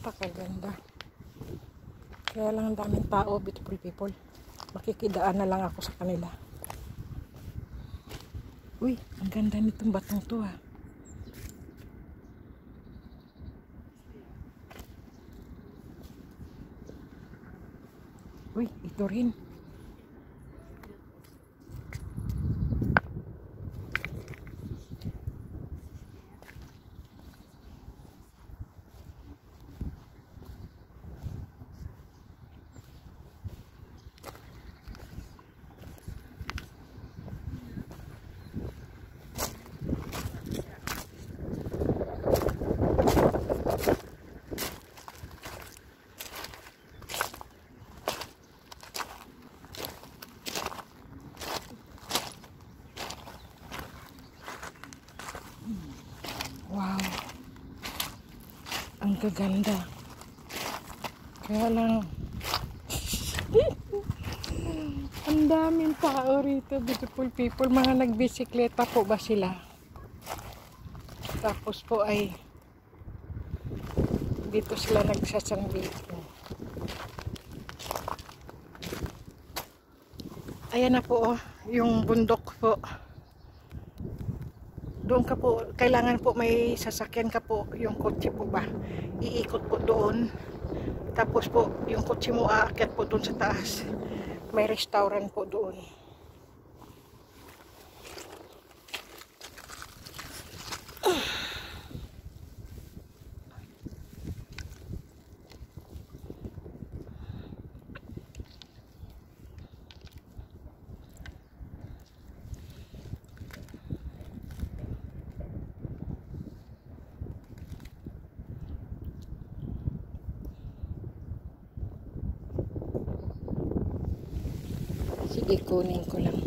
Napakaganda. Kaya lang ang daming tao, beautiful people. Makikidaan na lang ako sa kanila. Uy, ang ganda nitong batong to ah. Uy, ito rin. Wow. Ang gaganda. Kaya lang ang daming tao rito, beautiful people. Mga nagbisikleta po ba sila? Tapos po ay dito sila nagsasambito. Ayan na po oh, yung bundok po. Doon ka po, kailangan po may sasakyan ka po, yung kotse po ba. Iikot po doon. Tapos po, yung kotse mo aakyat po doon sa taas. May restaurant po doon. Sige, kunin ko lang.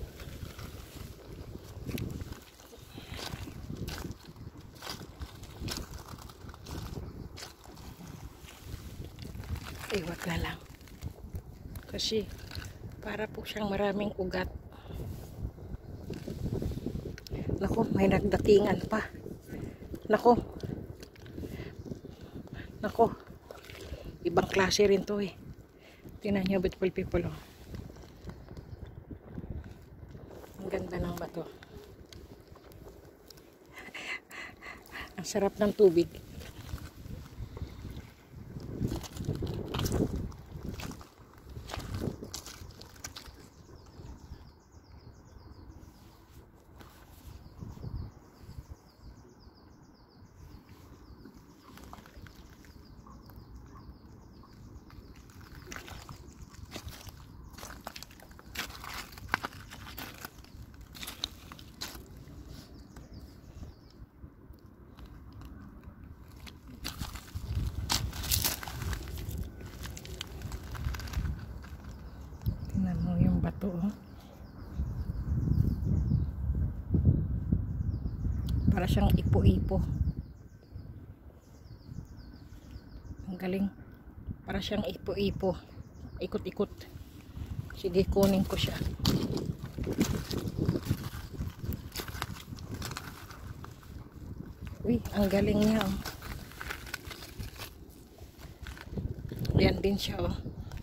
Ay, wag na lang. Kasi, para po siyang maraming ugat. Nako, may nagdatingan pa. Nako. Nako. Ibang klase rin to eh. Tingnan niyo, beautiful people oh. Ang ganda ng bato. Ang sarap ng tubig. Tingnan mo yung bato oh. Para siyang ipo-ipo. Ang galing. Para siyang ipo-ipo. Ikot-ikot. Sige, kunin ko siya. Uy, ang galing niya oh. Yan din siya oh.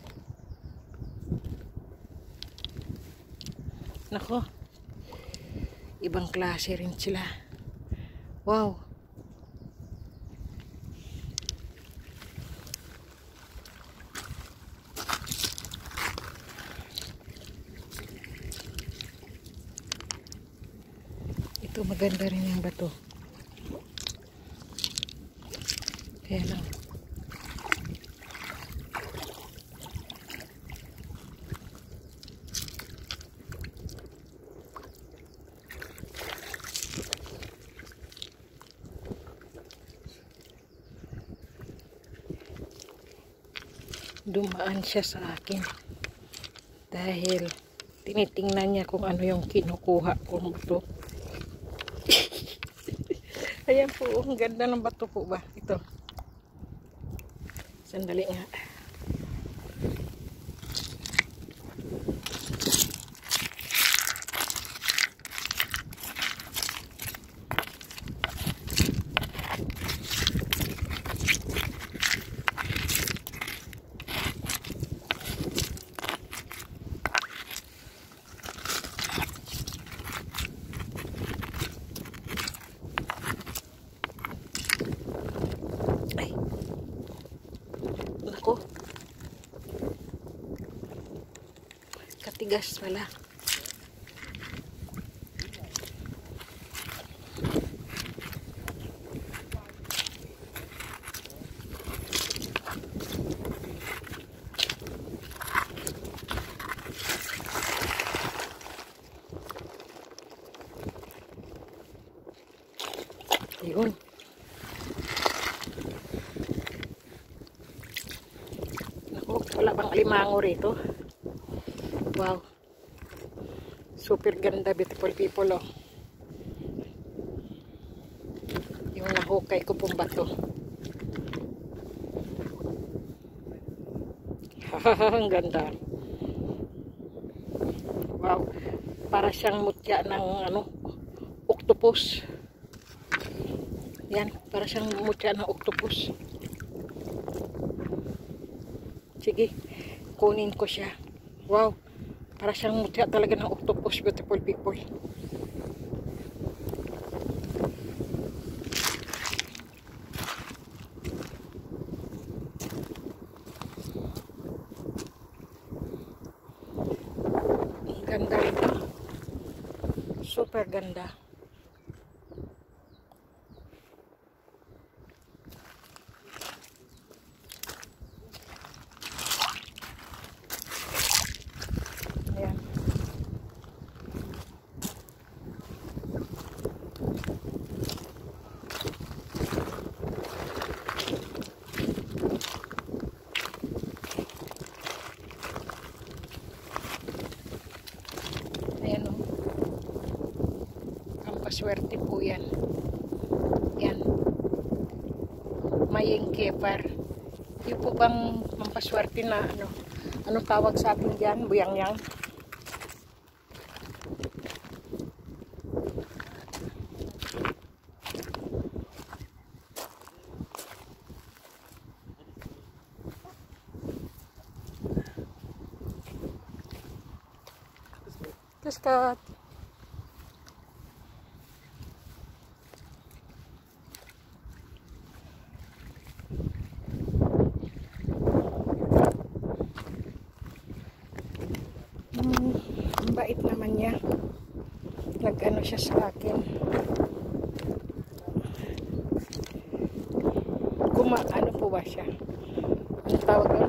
Nako, ibang klase rin sila. Wow. Ito maganda rin yung bato. Kaya lang. Dumaan siya sa akin dahil tinitingnan niya kung ano yung kinukuha kong bato. Ayan po, ang ganda ng bato po ba ito. Sandali nga. matigas pala. Yun. Naku, wala bang alimango rito? Wow. Super ganda, beautiful people, oh. Yung nahukay ko pong bato. Ang ganda. Wow. Para siyang mutya ng octopus. Yan, para siyang mutya ng octopus. Sige, kunin ko siya. Wow, para siyang mutya talaga ng octopus, beautiful people. Ang ganda ito. Super ganda. Ayan. Ayan, oh. Ang paswerte po yan. Yan. Maying kepar. Yung po bang pampaswerte na anong tawag sa atin dyan? Buyang-yang. Kat. Ang bait naman niya. Nag-ano siya sa akin. Ano po ba siya? Ano tawag doon?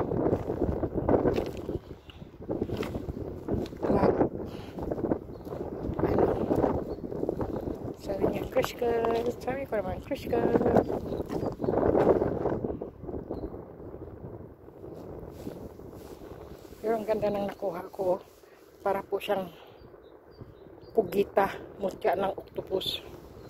Sabi niya, Krishka. Sabi ko naman, Krishka. Pero ang ganda ng nakuha ko. Para po siyang pugita, mutya ng octopus.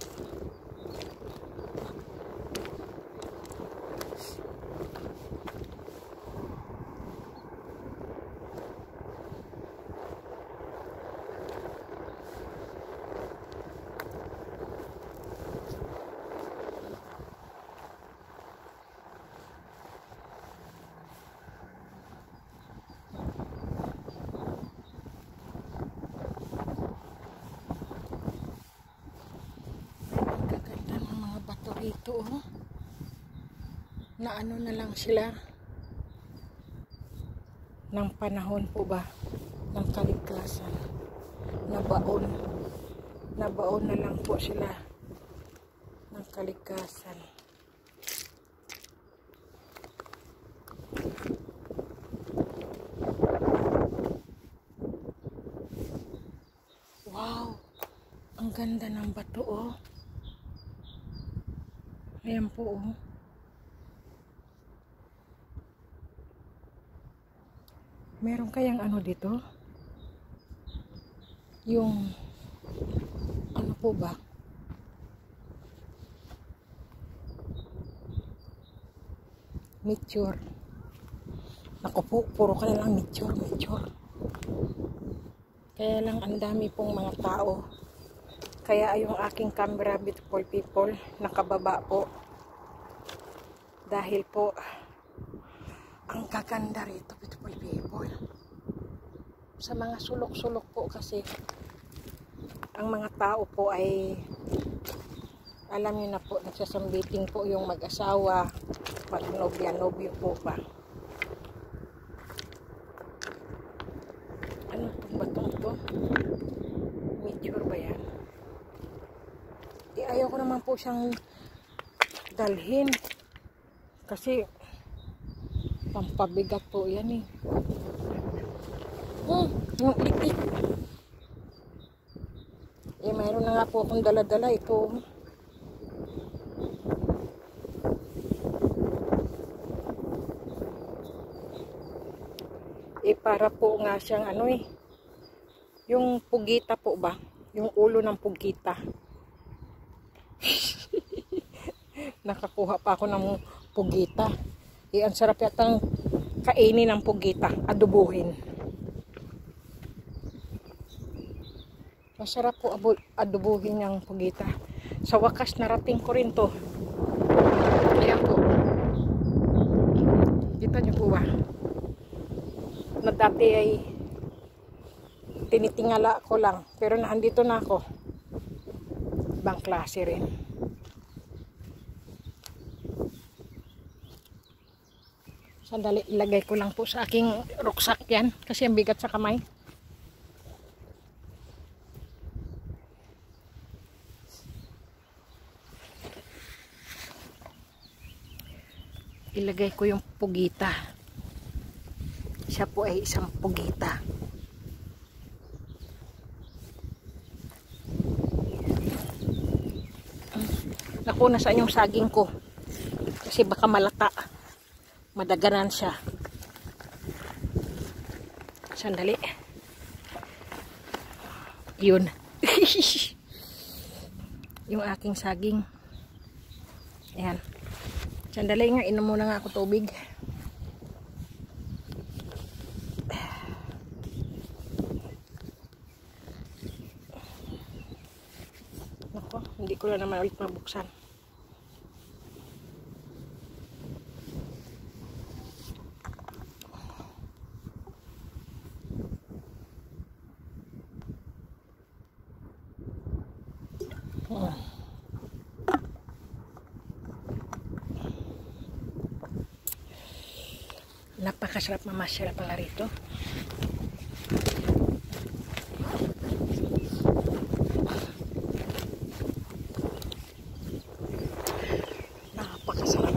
Ito, oh. Na ano na lang sila ng panahon po ba ng kaligtasan, nabaon na lang po sila ng kaligtasan. Wow, ang ganda ng bato, oh. Ayan po, oh. Meron kayang ano dito? Yung ano po ba? Meteor. Naku po, puro ka na lang meteor. Kaya lang ang dami pong mga tao. Kaya yung aking camera, beautiful people, nakababa po. Dahil po, ang gaganda rito, beautiful people. Sa mga sulok-sulok po kasi, ang mga tao po ay, alam niyo na po, nagsasambiting po yung mag-asawa, mag-nobya-nobyo po ba. Itong batong to. Mature ba yan? Ayaw ko naman po siyang dalhin. Kasi pampabigat po yan eh. Yung itik. Mayroon na nga po akong dala-dala ito. Para po nga siyang yung pugita po ba? Yung ulo ng pugita. Nakakuha pa ako ng pugita. Ang sarap yatang kainin ng pugita. Adobuhin. Masarap po adobuhin ng pugita. Sa wakas narating ko rin to. Ayan po. Kita niyo po ba? Na dati ay tinitingala ko lang. Pero nandito na ako. Ibang klase rin. Sandali, ilagay ko lang po sa aking rucksack yan. Kasi ang bigat sa kamay. Ilagay ko yung pugita. Siya po ay isang pugita. Naku, nasaan yung saging ko? Kasi baka malata. Madaganan siya. Sandali. Yun. Yung aking saging. Ayan. Sandali nga, inom muna nga ako tubig. Nako, hindi ko na naman ulit mabuksan. Napakasarap mamasyal pala rito. Napakasarap.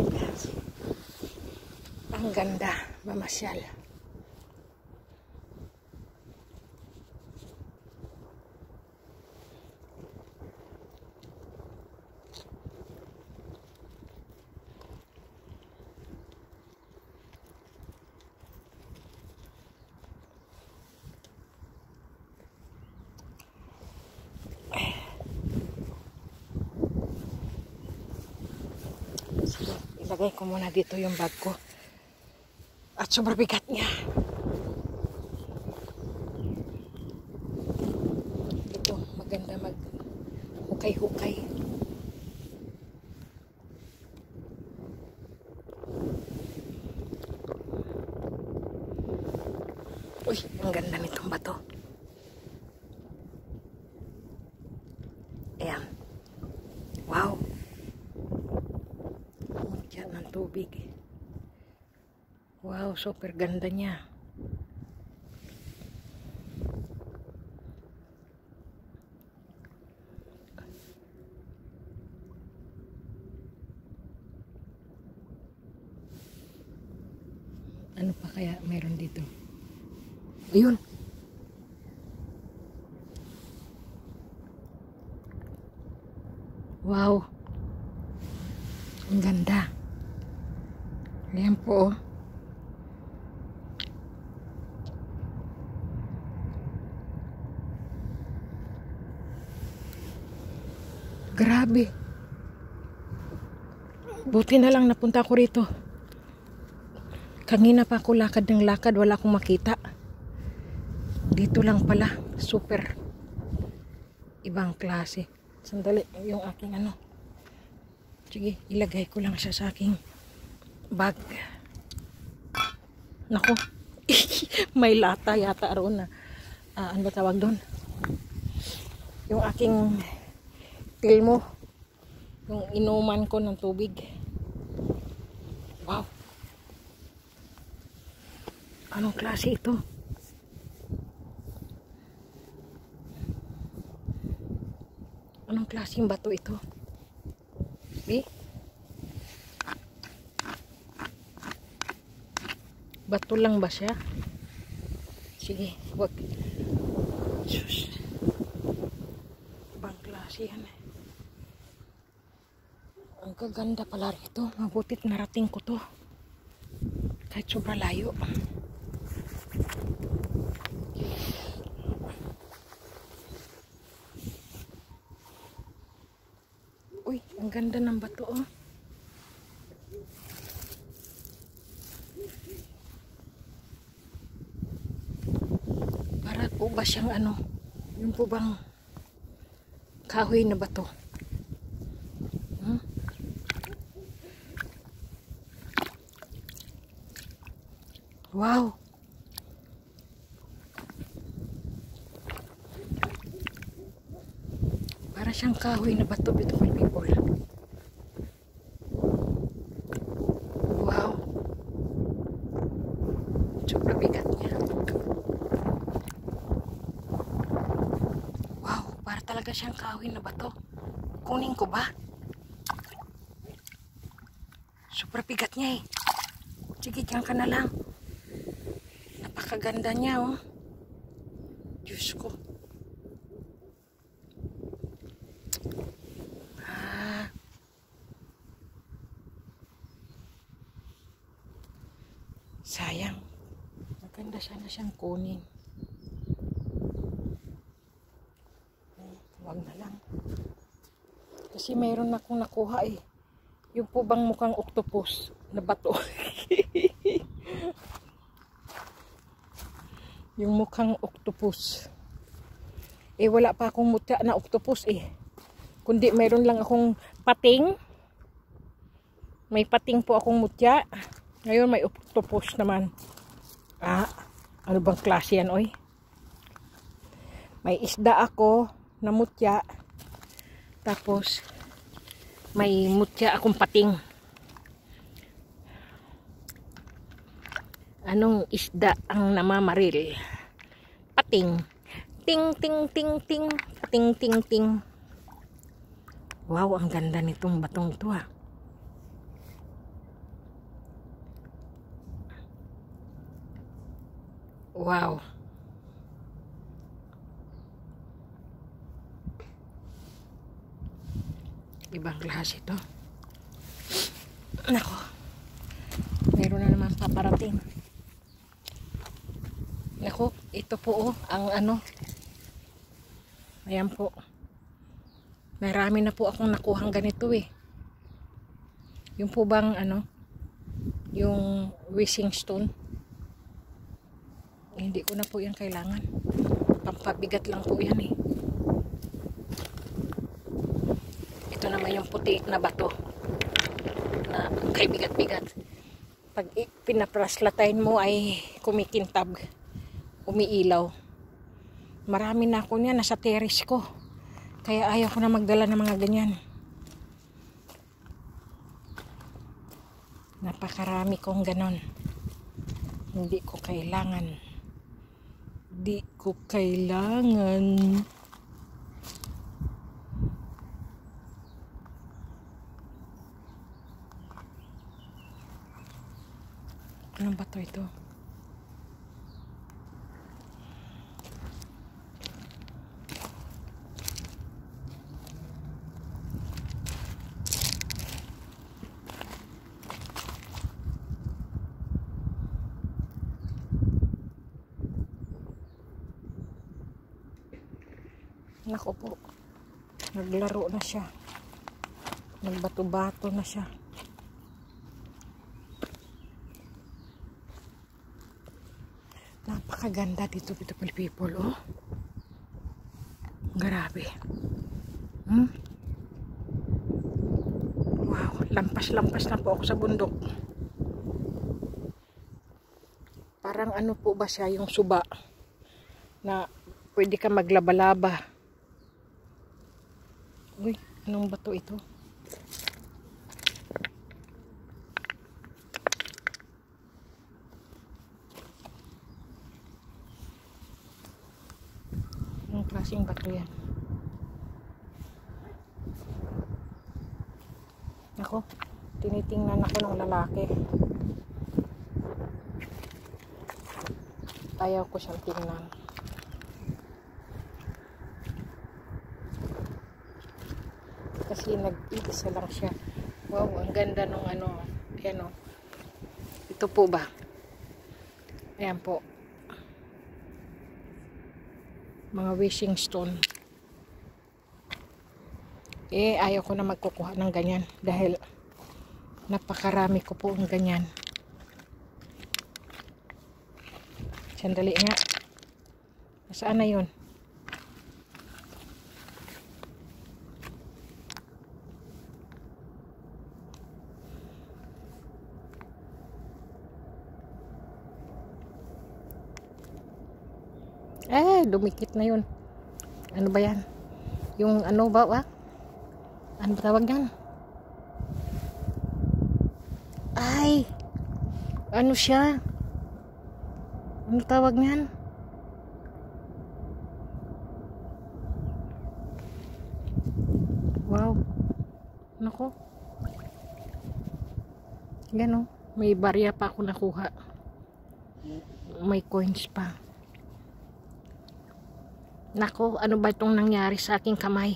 Ang ganda mamasyal. Ilagay ko muna dito yung bag ko. At sobrang bigat niya. Ito, maganda mag-hukay-hukay. Uy, ang ganda nitong bato. Ayan. Wow. Yan ng tubig. Wow, super ganda niya. Ano pa kaya meron dito? Ayun. Wow. Ang ganda. Ayan po. Grabe. Buti na lang napunta ako rito. Kanina pa ako lakad ng lakad, wala akong makita. Dito lang pala, super ibang klase. Sandali, yung aking sige, ilagay ko lang siya sa aking bag. Nako, may lata yata roon na. Ano ba tawag doon? Yung aking tilmo. Yung inuman ko ng tubig. Wow. Anong klase ito? Anong klaseng bato ito? Eh? Bato lang ba siya? Sige, wag. Sus. Ibang klase yan eh. Ang gaganda pala rito. Mabutit narating ko to. Kahit sobra layo. Uy, ang ganda ng bato oh. Para po ba siyang ano? Yung po bang kahoy na bato? Wow! Para siyang kahoy na bato, beautiful people. Wow! Sobrang bigat niya. Wow! Para talaga siyang kahoy na bato. Kunin ko ba? Sobrang bigat niya eh. Sige, diyan ka na lang. Napakaganda niya oh. Diyos ko. Sayang. Maganda sana siyang kunin. Wag na lang. Kasi mayroon akong nakuha eh. Yung po bang mukhang octopus na bato. Yung mukhang octopus. Eh wala pa akong mutya na octopus eh. Kundi mayroon lang akong pating. May pating po akong mutya. Ngayon may octopus naman. Ah, ano bang klase yan oy? May isda ako na mutya. Tapos may mutya akong pating. Anong isda ang namamaril? Pating. Ting ting ting ting. Ting ting ting. Wow, ang ganda nitong batong ito ah. Wow. Ibang klase ito. Nako. Meron na naman paparating. Nako, ito po oh, ang ano. Ayan po. Marami na po akong nakuhang ganito eh. Yung po bang ano, yung wishing stone. Hindi ko na po yan kailangan. Pampabigat lang po yan eh. Ito naman yung puti na bato na kay bigat-bigat. Pag pinapraslatayin mo ay kumikintab, umiilaw. Marami na ako niyan, nasa terrace ko. Kaya ayaw ko na magdala ng mga ganyan. Napakarami kong ganon. Hindi ko kailangan. Di ko kailangan. Anong bato ito? Nako po. Naglaro na siya. Nagbato-bato na siya. Napakaganda dito, beautiful people, oh. Grabe. Wow, lampas-lampas na po ako sa bundok. Parang ano po ba siya, yung suba na pwede ka maglaba-laba. Uy, anong bato ito? Anong klaseng bato yan? Ako, tinitingnan ako ng lalaki. Ayaw ko siyang tingnan. Kasi nag-iisa lang siya. Wow, ang ganda nung ano. Ayan o. Ito po ba? Ayan po. Mga wishing stone. Ayaw ko na magkukuha ng ganyan. Dahil napakarami ko po ang ganyan. Sandali nga. Saan na yun? Dumikit na yun. Ano ba yan? Yung ano ba? Ano ba tawag yan? Ay! Ano siya? Ano tawag niyan? Wow. Nako. Yan o. May barya pa ako nakuha. May coins pa. Nako, ano ba itong nangyari sa aking kamay?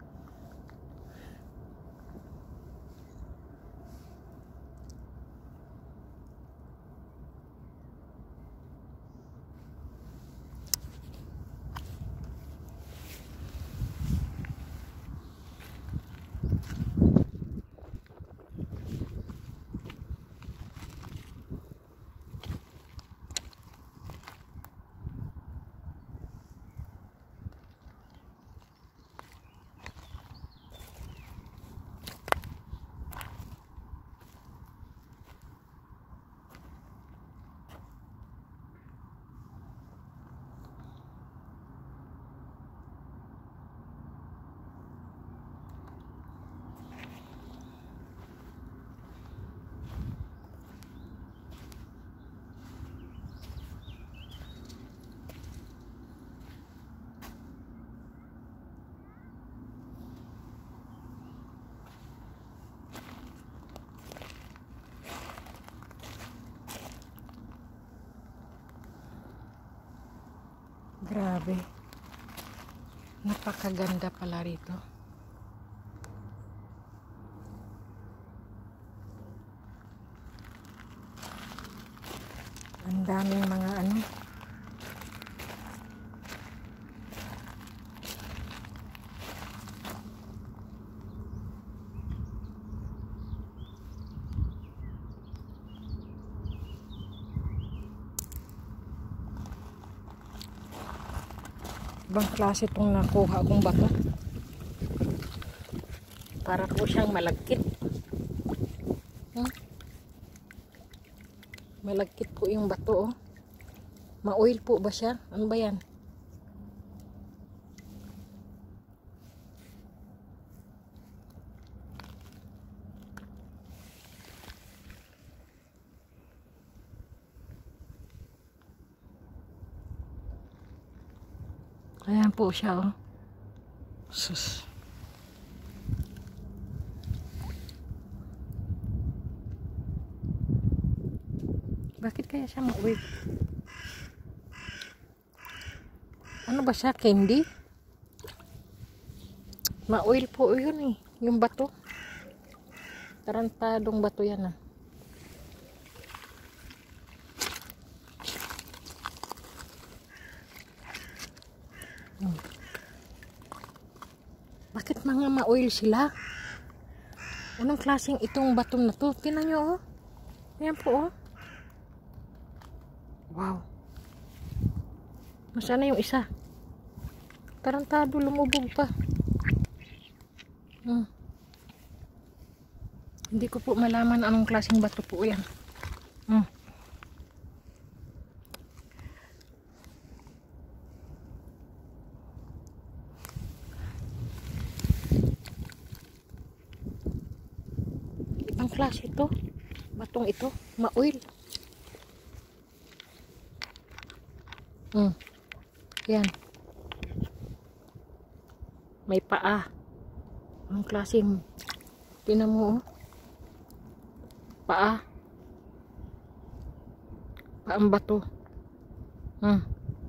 Grabe. Napakaganda pala rito. Ang daming mga ano. Ibang klase itong nakuha kong bato. Para po siyang malagkit. Malagkit po yung bato. Oh. Ma-oil po ba siya? Ano ba yan? Ayan po siya, oh. Sus. Bakit kaya siya ma-oil? Ano ba siya? Candy? Ma-oil po yun eh. Yung bato. Tarantadong bato yan ah. Bakit mga ma-oil sila? Anong klaseng itong batong na to? Tingnan nyo oh. Ayan po oh. Wow. Nasaan na yung isa? Tarantado, lumubog pa. Hindi ko po malaman anong klaseng bato po yan. Ibang klase ito. Batong ito. Ma-oil. Yan. May paa. Ang klaseng, tinan mo oh. paa. Paang bato. Ang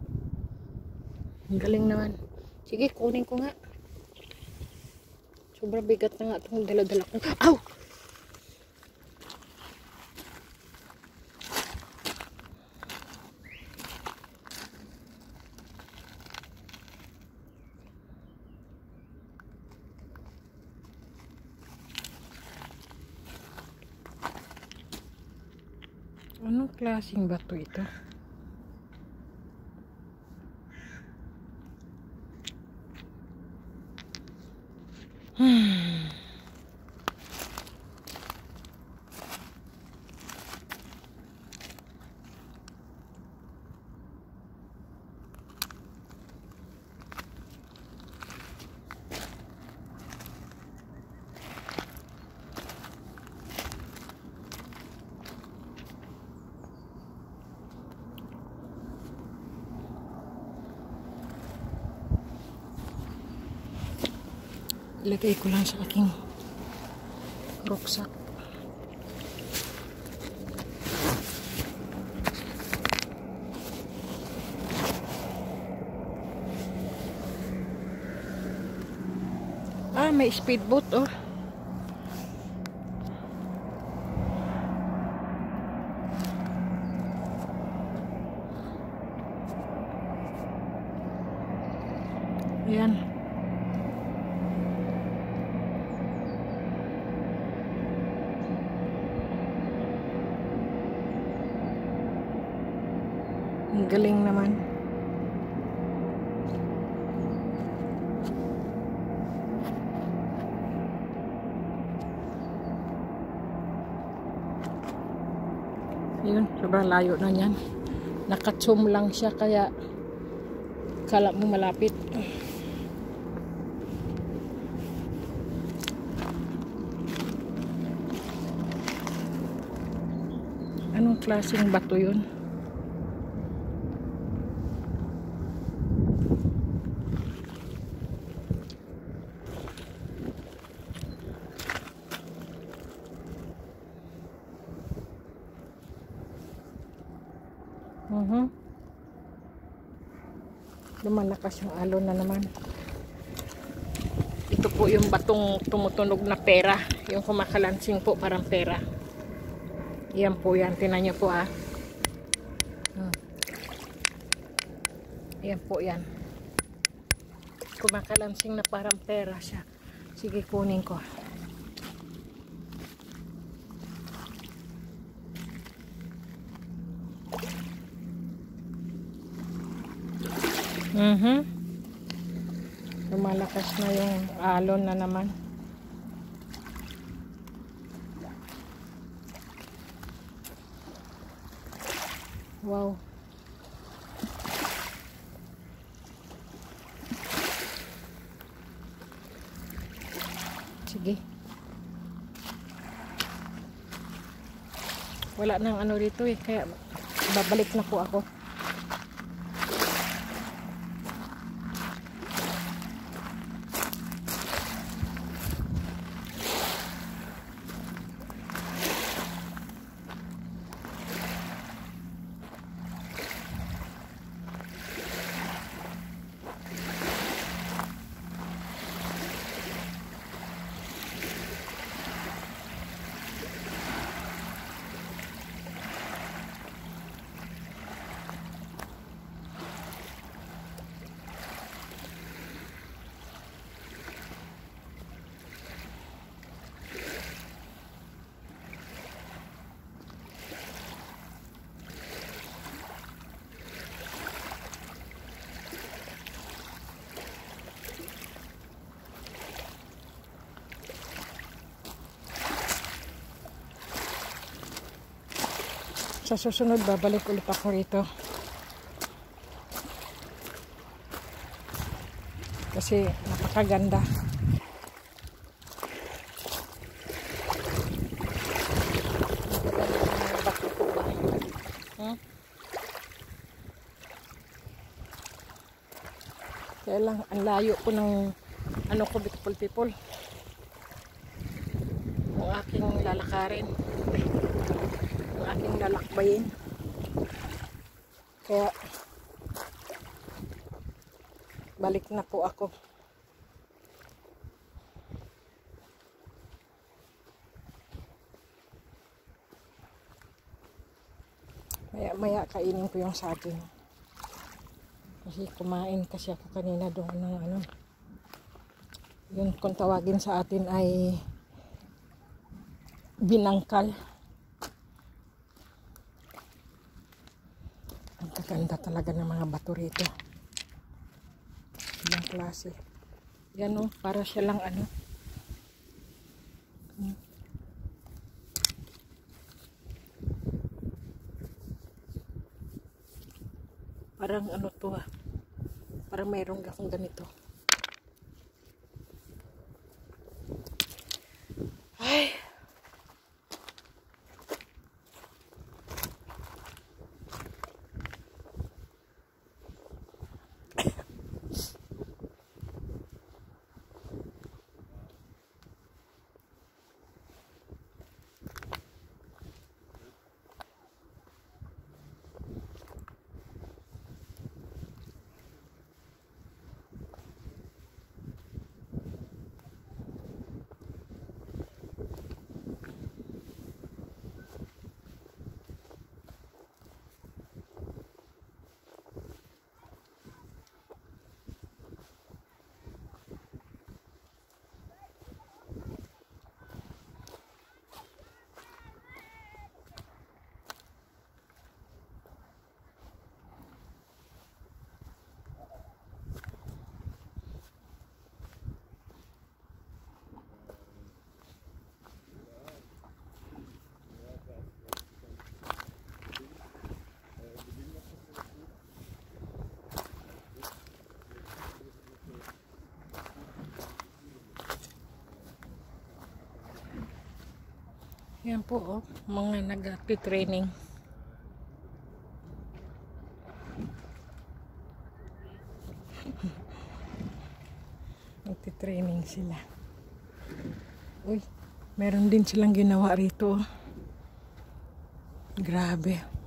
galing naman. Sige, kunin ko nga. Sobrang bigat na nga itong dala-dala ko. Aw! Anong klaseng bato ito? Ilagay ko lang sa aking rucksack. May speedboat oh. Ayan. Ang galing naman. Yun, sobrang layo na yan. Naka-zoom lang siya kaya kala mo malapit. Anong klaseng bato yun? Lumalakas yung alon na naman. Ito po yung batong tumutunog na pera. Yung kumakalansing po parang pera. Yan po yan. Tingnan nyo po ah. Yan po yan. Kumakalansing na parang pera siya. Sige, kunin ko. Lumalakas na yung alon na naman. Wow. Sige. Wala nang ano dito eh, kaya babalik na po ako. Sa susunod, babalik ulit ako rito. Kasi napakaganda. Kaya lang, ang layo ko ng ano ko, beautiful people. yung aking lalakarin, yung aking lalakbayin. Kaya balik na po ako. Maya kainin ko yung saging. Kasi kumain kasi ako kanina doon ng ano. Yun kung tawagin sa atin ay binangkal. Ang kaganda talaga ng mga bato rito. Ibang klase. Yan o, para siya lang ano. Parang ano to ah. Parang mayroong akong ganito. Ay. Yan po oh, mga nag-training. Nagtitraining sila. Uy, meron din silang ginawa rito. Grabe.